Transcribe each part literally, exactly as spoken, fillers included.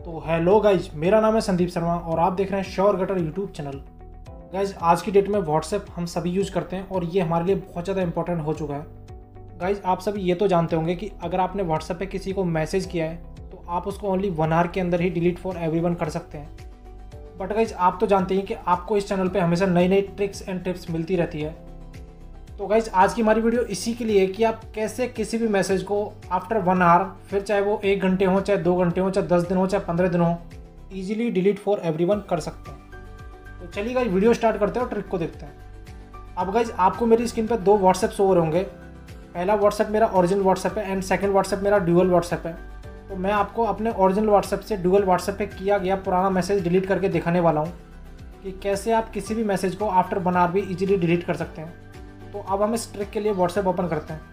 तो hello guys, मेरा नाम है संदीप शर्मा और आप देख रहे हैं श्योर गटर यूट्यूब चैनल। गाइज, आज की डेट में व्हाट्सएप हम सभी यूज़ करते हैं और ये हमारे लिए बहुत ज़्यादा इंपॉर्टेंट हो चुका है। गाइज, आप सभी ये तो जानते होंगे कि अगर आपने व्हाट्सएप पे किसी को मैसेज किया है तो आप उसको ओनली वन आवर के अंदर ही डिलीट फॉर एवरीवन कर सकते हैं। बट गाइज, आप तो जानते हैं कि आपको इस चैनल पर हमेशा नई नई ट्रिक्स एंड टिप्स मिलती रहती है। तो गाइज, आज की हमारी वीडियो इसी के लिए है कि आप कैसे किसी भी मैसेज को आफ्टर वन आवर, फिर चाहे वो एक घंटे हो, चाहे दो घंटे हो, चाहे दस दिन हो, चाहे पंद्रह दिन हो, ईजिली डिलीट फॉर एवरीवन कर सकते हैं। तो चलिए गाइज, वीडियो स्टार्ट करते हैं और ट्रिक को देखते हैं। अब गाइज, आपको मेरी स्क्रीन पर दो व्हाट्सएप शो हो रहे होंगे। पहला व्हाट्सएप मेरा ओरिजिनल व्हाट्सएप है एंड सेकंड व्हाट्सएप मेरा ड्यूअल व्हाट्सएप है। तो मैं आपको अपने ओरिजिनल व्हाट्सएप से ड्यूअल व्हाट्सएप पे किया गया पुराना मैसेज डिलीट करके दिखाने वाला हूँ कि कैसे आप किसी भी मैसेज को आफ्टर वन आवर भी ईजिली डिलीट कर सकते हैं। तो अब हम इस ट्रिक के लिए व्हाट्सएप ओपन करते हैं।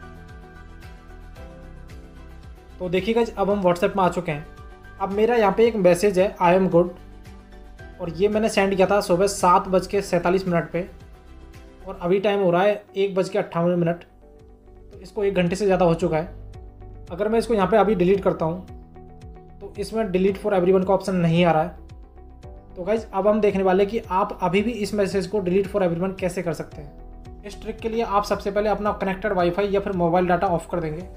तो देखिएगा, अब हम व्हाट्सएप में आ चुके हैं। अब मेरा यहाँ पे एक मैसेज है, आई एम गुड, और ये मैंने सेंड किया था सुबह सात बज के सैंतालीस मिनट पे और अभी टाइम हो रहा है एक बज के अट्ठावन मिनट। तो इसको एक घंटे से ज़्यादा हो चुका है। अगर मैं इसको यहाँ पे अभी डिलीट करता हूँ तो इसमें डिलीट फॉर एवरीवन का ऑप्शन नहीं आ रहा है। तो गाइज, अब हम देखने वाले कि आप अभी भी इस मैसेज को डिलीट फॉर एवरीवन कैसे कर सकते हैं। इस ट्रिक के लिए आप सबसे पहले अपना कनेक्टेड वाईफाई या फिर मोबाइल डाटा ऑफ कर देंगे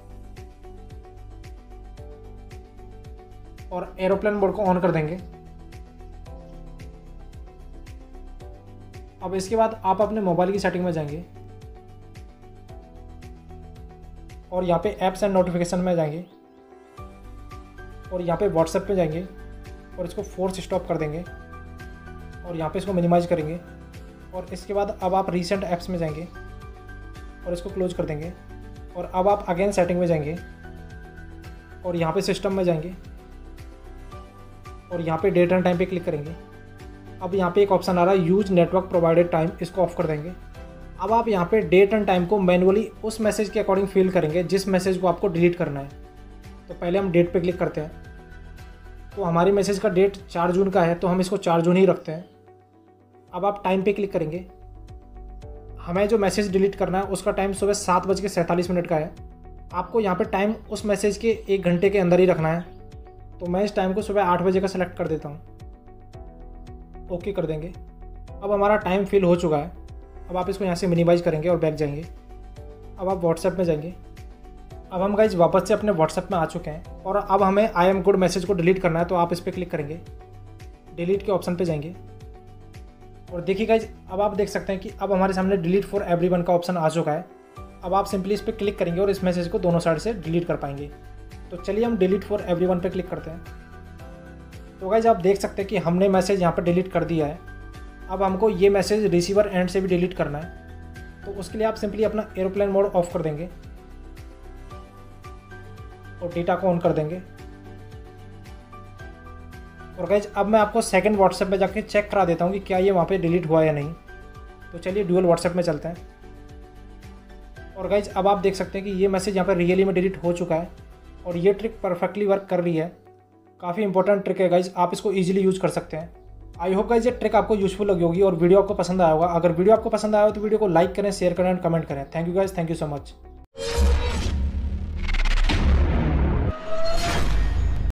और एरोप्लेन मोड को ऑन कर देंगे। अब इसके बाद आप अपने मोबाइल की सेटिंग में जाएंगे और यहाँ पे ऐप्स एंड नोटिफिकेशन में जाएंगे और यहाँ पे व्हाट्सएप पे जाएंगे और इसको फोर्स स्टॉप कर देंगे और यहाँ पे इसको मिनिमाइज करेंगे। और इसके बाद अब आप रीसेंट ऐप्स में जाएंगे और इसको क्लोज कर देंगे और अब आप अगेन सेटिंग में जाएंगे और यहाँ पे सिस्टम में जाएंगे और यहाँ पे डेट एंड टाइम पे क्लिक करेंगे। अब यहाँ पे एक ऑप्शन आ रहा है यूज नेटवर्क प्रोवाइडेड टाइम, इसको ऑफ कर देंगे। अब आप यहाँ पे डेट एंड टाइम को मैनुअली उस मैसेज के अकॉर्डिंग फिल करेंगे जिस मैसेज को आपको डिलीट करना है। तो पहले हम डेट पे क्लिक करते हैं। तो हमारी मैसेज का डेट चार जून का है तो हम इसको चार जून ही रखते हैं। अब आप टाइम पे क्लिक करेंगे। हमें जो मैसेज डिलीट करना है उसका टाइम सुबह सात बज के सैंतालीस मिनट का है। आपको यहाँ पे टाइम उस मैसेज के एक घंटे के अंदर ही रखना है। तो मैं इस टाइम को सुबह आठ बजे का सेलेक्ट कर देता हूँ, ओके कर देंगे। अब हमारा टाइम फिल हो चुका है। अब आप इसको यहाँ से मिनिमाइज करेंगे और बैक जाएंगे। अब आप व्हाट्सएप में जाएंगे। अब हम गाइज वापस से अपने व्हाट्सएप में आ चुके हैं और अब हमें आई एम गुड मैसेज को डिलीट करना है। तो आप इस पर क्लिक करेंगे, डिलीट के ऑप्शन पे जाएंगे और देखिए गाइज, अब आप देख सकते हैं कि अब हमारे सामने डिलीट फॉर एवरीवन का ऑप्शन आ चुका है। अब आप सिंपली इस पर क्लिक करेंगे और इस मैसेज को दोनों साइड से डिलीट कर पाएंगे। तो चलिए हम डिलीट फॉर एवरीवन पे क्लिक करते हैं। तो गाइज, आप देख सकते हैं कि हमने मैसेज यहाँ पर डिलीट कर दिया है। अब हमको ये मैसेज रिसीवर एंड से भी डिलीट करना है। तो उसके लिए आप सिंपली अपना एरोप्लेन मोड ऑफ कर देंगे और डेटा को ऑन कर देंगे। और गाइज, अब मैं आपको सेकंड व्हाट्सएप में जाके चेक करा देता हूँ कि क्या ये वहाँ पे डिलीट हुआ या नहीं। तो चलिए ड्यूअल व्हाट्सएप में चलते हैं। और गाइज, अब आप देख सकते हैं कि ये मैसेज यहाँ पे रियली में डिलीट हो चुका है और ये ट्रिक परफेक्टली वर्क कर रही है। काफ़ी इंपॉर्टेंट ट्रिक है गाइज, आप इसको ईजिली यूज़ कर सकते हैं। आई होप गाइज ये ट्रिक आपको यूजफुल लगी होगी और वीडियो आपको पसंद आया होगा। अगर वीडियो आपको पसंद आया हो तो वीडियो को लाइक करें, शेयर करें एंड कमेंट करें। Thank you guys, thank you so much.